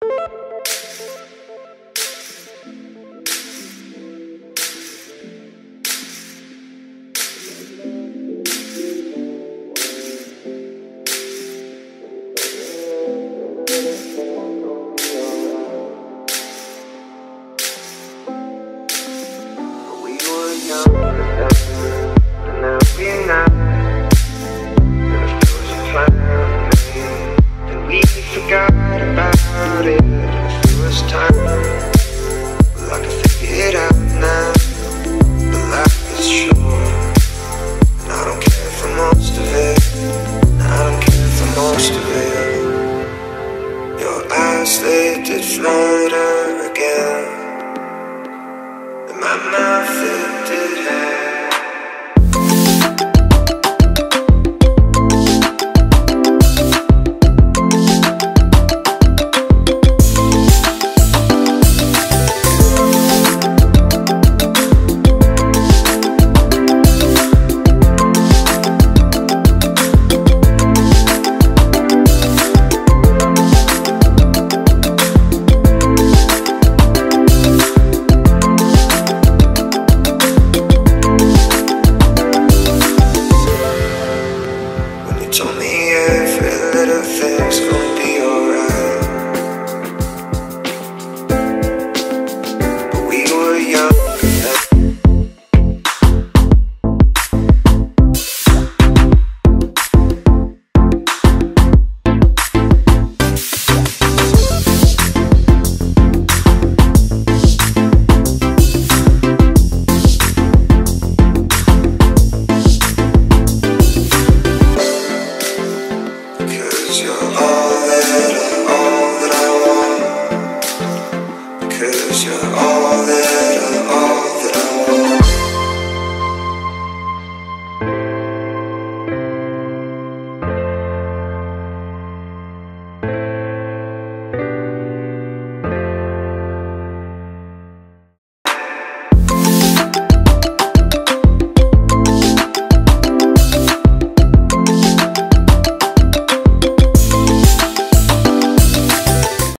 They did flutter again, and my mouth it did have. Told me every little thing's gonna be alright, but we were young then. You're all that I want, 'cause you're all